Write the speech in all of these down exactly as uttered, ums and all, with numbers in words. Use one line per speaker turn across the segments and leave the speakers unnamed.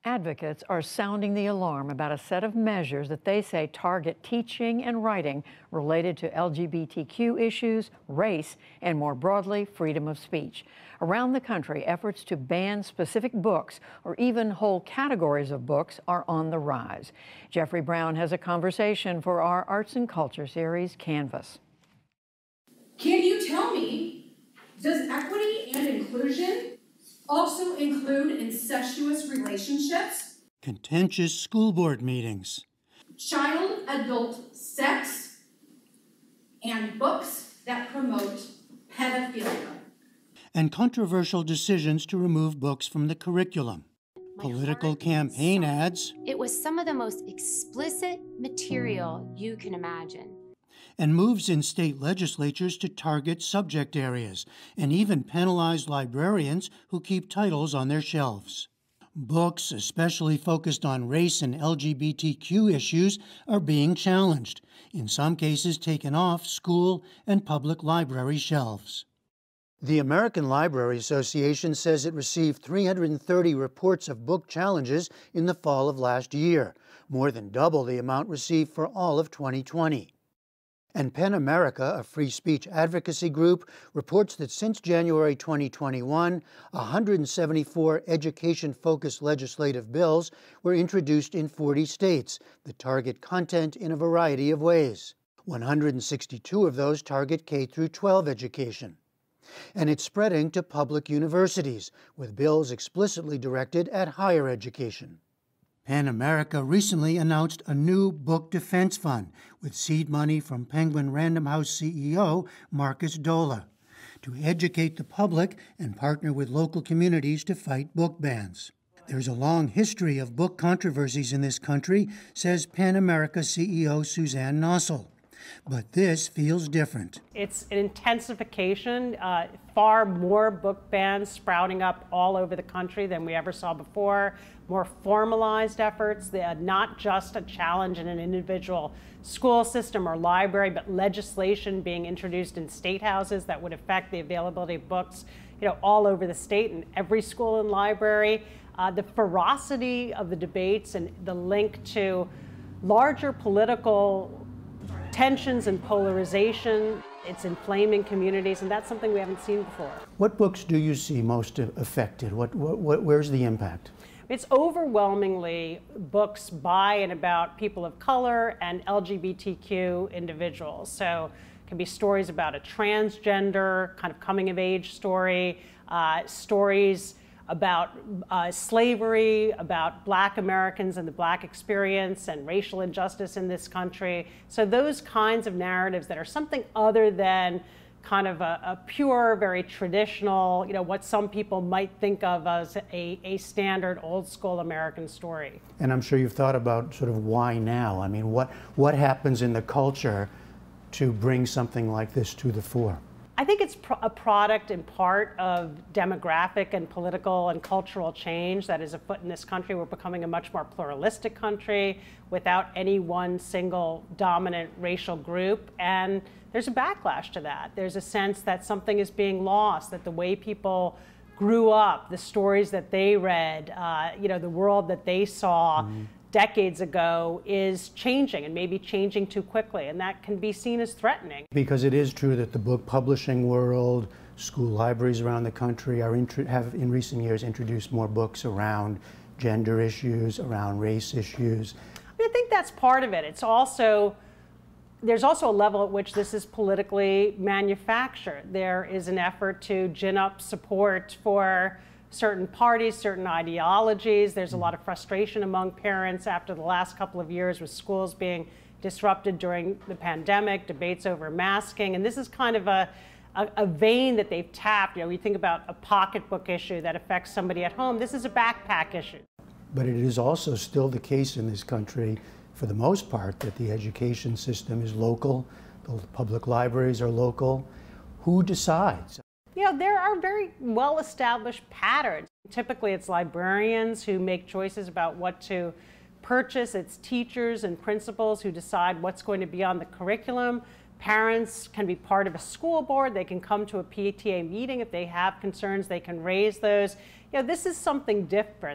Advocates are sounding the alarm about a set of measures that they say target teaching and writing related to L G B T Q issues, race, and more broadly, freedom of speech. Around the country, efforts to ban specific books or even whole categories of books are on the rise. Jeffrey Brown has a conversation for our Arts and Culture series, Canvas.
Can you tell me, does equity and inclusion also include incestuous relationships,
contentious school board meetings,
child-adult sex, and books that promote pedophilia,
and controversial decisions to remove books from the curriculum,
My
political campaign ads,
It was some of the most explicit material you can imagine.
and moves in state legislatures to target subject areas and even penalize librarians who keep titles on their shelves. Books, especially focused on race and L G B T Q issues, are being challenged, in some cases taken off school and public library shelves. The American Library Association says it received three hundred thirty reports of book challenges in the fall of last year, more than double the amount received for all of twenty twenty. And PEN America, a free speech advocacy group, reports that since January twenty twenty-one, one hundred seventy-four education-focused legislative bills were introduced in forty states that target content in a variety of ways. one hundred sixty-two of those target K through twelve education. And it's spreading to public universities, with bills explicitly directed at higher education. PEN America recently announced a new book defense fund with seed money from Penguin Random House C E O Marcus Dola to educate the public and partner with local communities to fight book bans. There's a long history of book controversies in this country, says PEN America C E O Suzanne Nossel. But this feels different.
It's an intensification, uh, far more book bans sprouting up all over the country than we ever saw before, more formalized efforts, uh, not just a challenge in an individual school system or library, but legislation being introduced in state houses that would affect the availability of books, you know, all over the state and every school and library. Uh, the ferocity of the debates and the link to larger political tensions and polarization, it's inflaming communities, and that's something we haven't seen before.
What books do you see most affected? What, what, what, where's the impact?
It's overwhelmingly books by and about people of color and L G B T Q individuals. So it can be stories about a transgender kind of coming of age story, uh, stories about uh, slavery, about Black Americans and the Black experience and racial injustice in this country. So those kinds of narratives that are something other than kind of a, a pure, very traditional, you know, what some people might think of as a, a standard old school American story.
And I'm sure you've thought about sort of why now? I mean, what, what happens in the culture to bring something like this to the fore?
I think it's pro a product in part of demographic and political and cultural change that is afoot in this country. We're becoming a much more pluralistic country without any one single dominant racial group. And there's a backlash to that. There's a sense that something is being lost, that the way people grew up, the stories that they read, uh, you know, the world that they saw mm-hmm. decades ago is changing, and maybe changing too quickly, and that can be seen as threatening.
Because it is true that the book publishing world, school libraries around the country are have in recent years introduced more books around gender issues, around race issues.
I think that's part of it. It's also, there's also a level at which this is politically manufactured. There is an effort to gin up support for certain parties, certain ideologies. There's a lot of frustration among parents after the last couple of years with schools being disrupted during the pandemic, debates over masking. And this is kind of a, a, a vein that they've tapped. You know, we think about a pocketbook issue that affects somebody at home. This is a backpack issue.
But it is also still the case in this country, for the most part, that the education system is local, the public libraries are local. Who decides?
You know, there are very well-established patterns. Typically, it's librarians who make choices about what to purchase. It's teachers and principals who decide what's going to be on the curriculum. Parents can be part of a school board. They can come to a P T A meeting if they have concerns. They can raise those. You know, this is something different.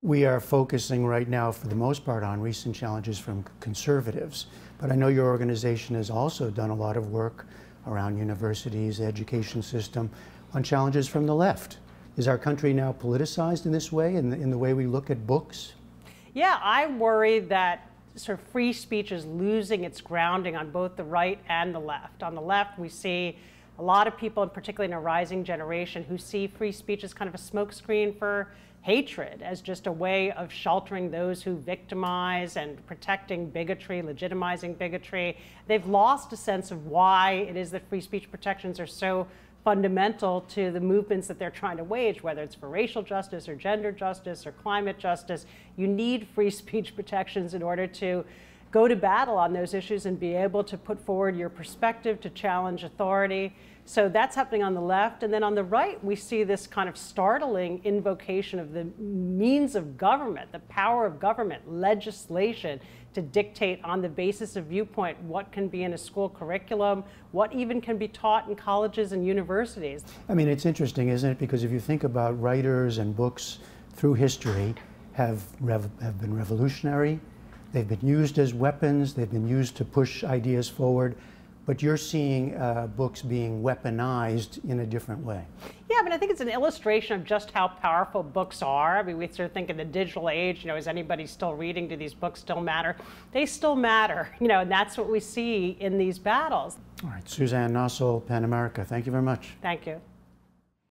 We are focusing right now, for the most part, on recent challenges from conservatives. But I know your organization has also done a lot of work around universities, the education system, on challenges from the left. Is our country now politicized in this way, in the, in the way we look at books?
Yeah, I worry that sort of free speech is losing its grounding on both the right and the left. On the left, we see a lot of people, and particularly in a rising generation, who see free speech as kind of a smokescreen for hatred, as just a way of sheltering those who victimize and protecting bigotry, legitimizing bigotry. They've lost a sense of why it is that free speech protections are so fundamental to the movements that they're trying to wage, whether it's for racial justice or gender justice or climate justice. You need free speech protections in order to go to battle on those issues and be able to put forward your perspective, to challenge authority. So that's happening on the left. And then on the right, we see this kind of startling invocation of the means of government, the power of government, legislation, to dictate on the basis of viewpoint what can be in a school curriculum, what even can be taught in colleges and universities.
I mean, it's interesting, isn't it? Because if you think about writers and books through history have, rev have been revolutionary, they've been used as weapons, they've been used to push ideas forward, but you're seeing uh, books being weaponized in a different way.
Yeah, but I think it's an illustration of just how powerful books are. I mean, we sort of think in the digital age, you know, is anybody still reading? Do these books still matter? They still matter, you know, and that's what we see in these battles.
All right, Suzanne Nossel, PEN America, thank you very much.
Thank you.